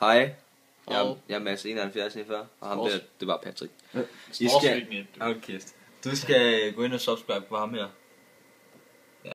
Hej, jeg er Mads 7149, og ham der, det var Patrick. I skal... Okay. Du skal gå ind og subscribe på ham her.